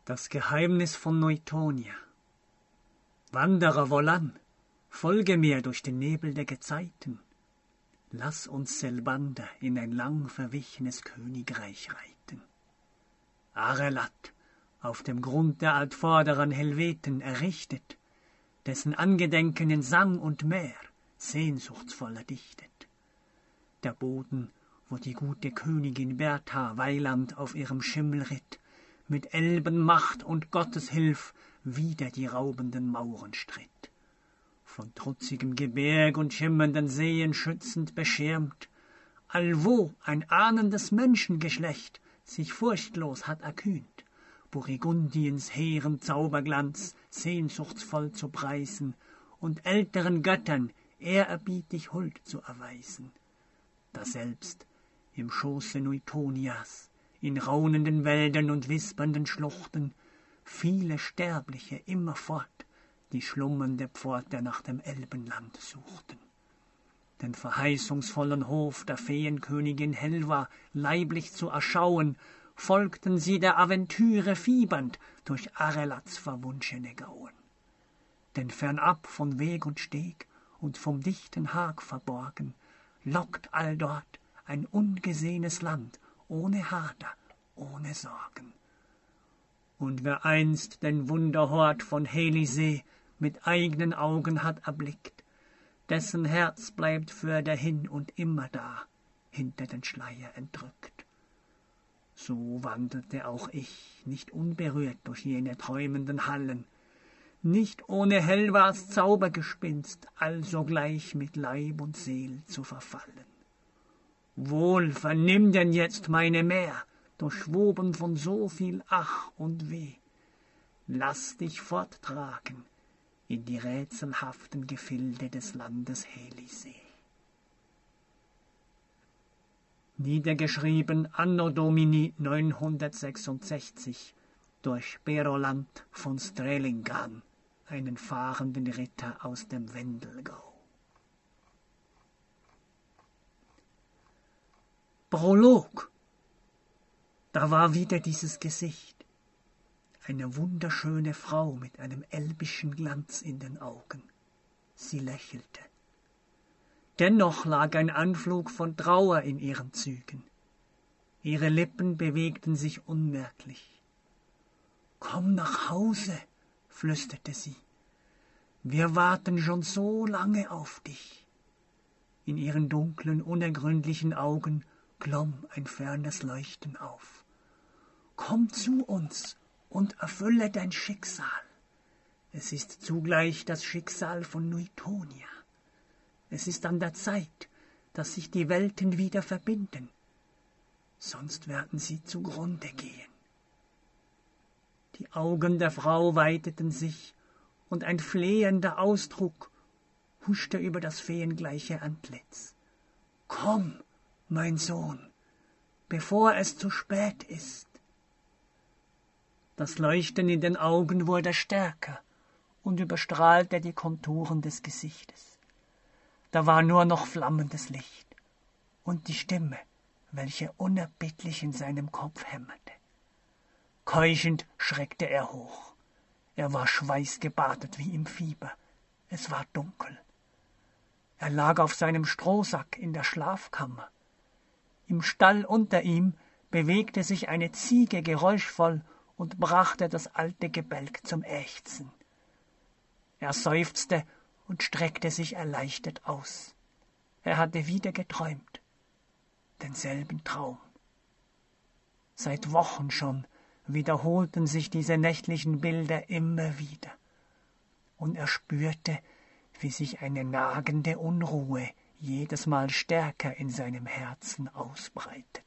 Das Geheimnis von Newtonia. Wanderer wohlan, folge mir durch den Nebel der Gezeiten. Lass uns Selbander in ein lang verwichenes Königreich reiten. Arelat, auf dem Grund der altvorderen Helveten errichtet, dessen Angedenken in Sang und Meer sehnsuchtsvoll erdichtet. Der Boden, wo die gute Königin Bertha weiland auf ihrem Schimmel ritt, mit Elbenmacht und Gottes Hilf wider die raubenden Mauren stritt. Von trutzigem Gebirg und schimmernden Seen schützend beschirmt, allwo ein ahnendes Menschengeschlecht sich furchtlos hat erkühnt, Burgundiens hehren Zauberglanz sehnsuchtsvoll zu preisen und älteren Göttern ehrerbietig Huld zu erweisen. Daselbst im Schoße Newtonias, in raunenden Wäldern und wispernden Schluchten, viele Sterbliche immerfort die schlummernde Pforte nach dem Elbenland suchten. Den verheißungsvollen Hof der Feenkönigin Helva leiblich zu erschauen, folgten sie der Aventüre fiebernd durch Arelats verwunschene Gauen. Denn fernab von Weg und Steg und vom dichten Hag verborgen, lockt alldort ein ungesehenes Land, ohne Hader, ohne Sorgen. Und wer einst den Wunderhort von Helisee mit eigenen Augen hat erblickt, dessen Herz bleibt fürderhin und immer da, hinter den Schleier entrückt. So wandelte auch ich, nicht unberührt durch jene träumenden Hallen, nicht ohne Helvas Zaubergespinst, allsogleich mit Leib und Seel zu verfallen. Wohl vernimm denn jetzt meine Mär, durchwoben von so viel Ach und Weh. Lass dich forttragen in die rätselhaften Gefilde des Landes Helisee. Niedergeschrieben Anno Domini 966 durch Beroland von Strelingan, einen fahrenden Ritter aus dem Wendelgau. Prolog. Da war wieder dieses Gesicht, eine wunderschöne Frau mit einem elbischen Glanz in den Augen. Sie lächelte. Dennoch lag ein Anflug von Trauer in ihren Zügen. Ihre Lippen bewegten sich unmerklich. »Komm nach Hause«, flüsterte sie. »Wir warten schon so lange auf dich.« In ihren dunklen, unergründlichen Augen glomm ein fernes Leuchten auf. »Komm zu uns und erfülle dein Schicksal. Es ist zugleich das Schicksal von Newtonia. Es ist an der Zeit, dass sich die Welten wieder verbinden. Sonst werden sie zugrunde gehen.« Die Augen der Frau weiteten sich, und ein flehender Ausdruck huschte über das feengleiche Antlitz. »Komm, mein Sohn, bevor es zu spät ist.« Das Leuchten in den Augen wurde stärker und überstrahlte die Konturen des Gesichtes. Da war nur noch flammendes Licht und die Stimme, welche unerbittlich in seinem Kopf hämmerte. Keuchend schreckte er hoch. Er war schweißgebadet wie im Fieber. Es war dunkel. Er lag auf seinem Strohsack in der Schlafkammer. Im Stall unter ihm bewegte sich eine Ziege geräuschvoll und brachte das alte Gebälk zum Ächzen. Er seufzte und streckte sich erleichtert aus. Er hatte wieder geträumt, denselben Traum. Seit Wochen schon wiederholten sich diese nächtlichen Bilder immer wieder, und er spürte, wie sich eine nagende Unruhe jedes Mal stärker in seinem Herzen ausbreitet.